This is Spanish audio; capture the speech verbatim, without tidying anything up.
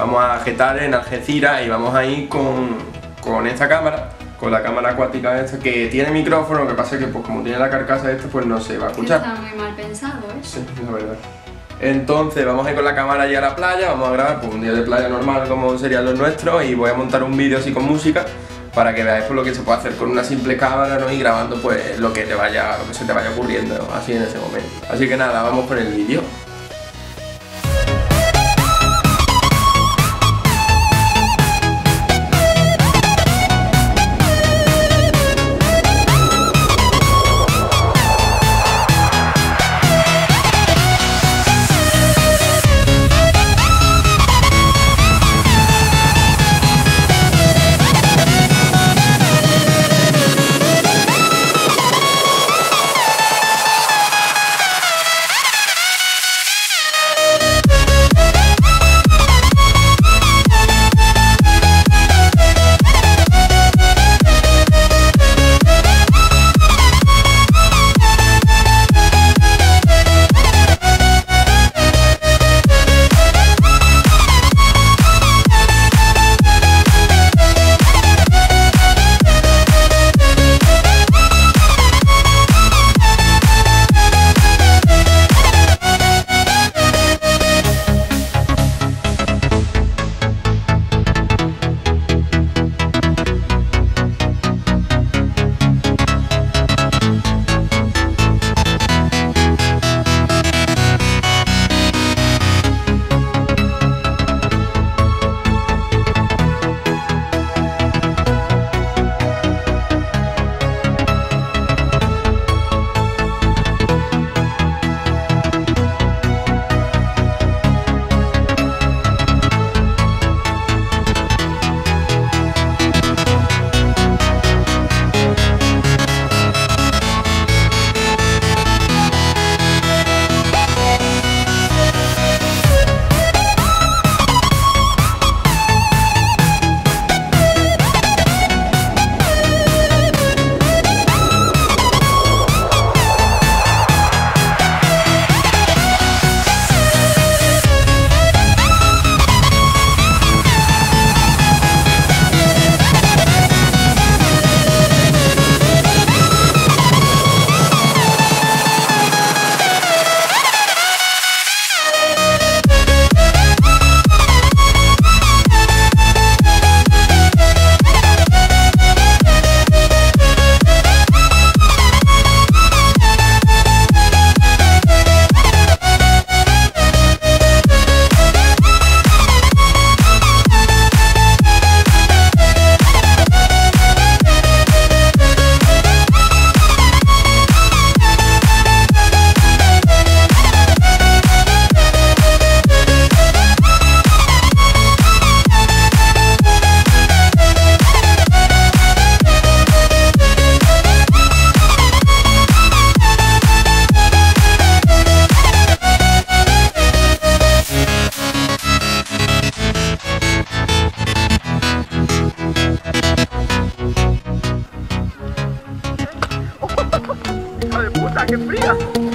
Vamos a Getares, en Algeciras, y vamos a ir con, con esta cámara, con la cámara acuática esta, que tiene micrófono. Lo que pasa es que pues como tiene la carcasa esta, pues no se va a escuchar. Está muy mal pensado, ¿eh? Sí, la verdad. Entonces vamos a ir con la cámara allí a la playa, vamos a grabar pues, un día de playa normal como serían los nuestros, y voy a montar un vídeo así con música para que veáis pues, lo que se puede hacer con una simple cámara, ¿no? Y grabando pues lo que te vaya, lo que se te vaya ocurriendo, ¿no? Así en ese momento. Así que nada, vamos con el vídeo. ¡Qué fría!